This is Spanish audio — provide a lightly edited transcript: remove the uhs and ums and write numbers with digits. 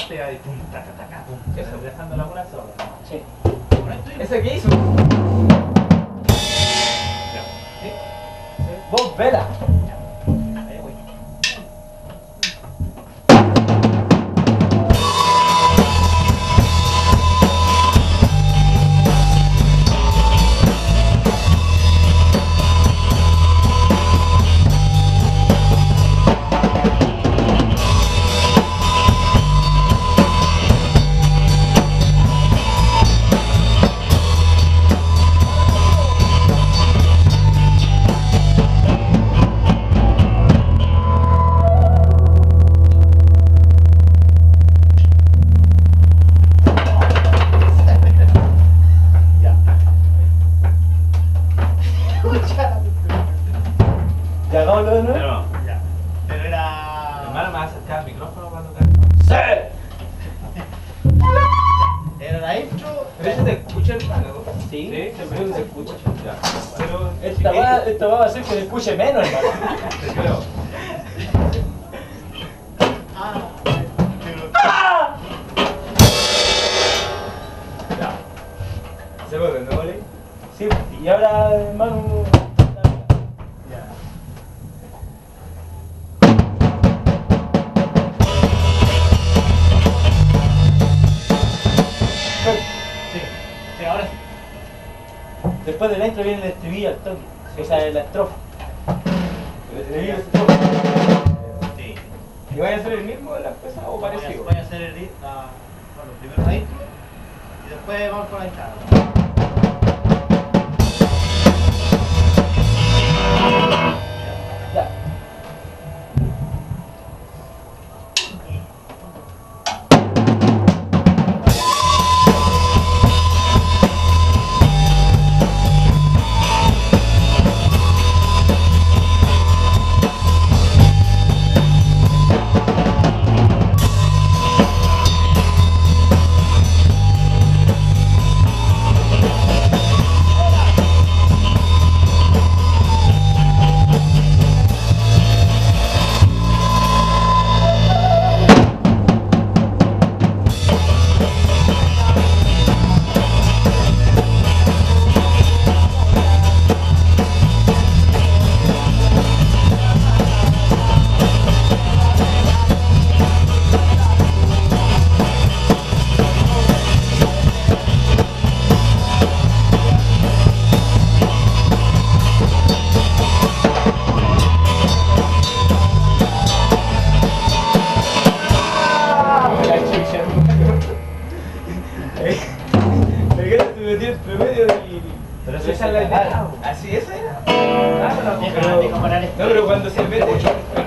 parte ahí, pum, taca, taca, pum. Eso, dejando la bola sola. Sí. ¿Ese qué hizo? Ya. ¿Sí? Vos, vela. Ahí voy. ¿Ya hagámoslo de nuevo? Pero no. Ya. Pero era. Hermano, me va a acercar al micrófono para tocar. ¡Sí! Era la intro. ¿Pero ese te escucha el hermano? Sí. Sí, siempre se escucha. Ya. Pero. Esta va a hacer que le escuche menos, hermano. Te creo. Ah. Pero. Ya. ¿Hacemos de nuevo, Ley? Sí, y ahora, hermano. Ya. Sí. Sí, ahora sí. Después de la intro viene el estribillo al toque. O sea, la estrofa. El estribillo es todo. Sí. ¿Y vaya a ser el mismo de las cosas o parecido? Voy a hacer bueno, primero la intro y después vamos con la entrada. Ya. ¿Por qué no te metí entre medio y...? Pero esa es la idea. ¿Así esa era? Ah, no, Deja parar esto. no, pero cuando se mete...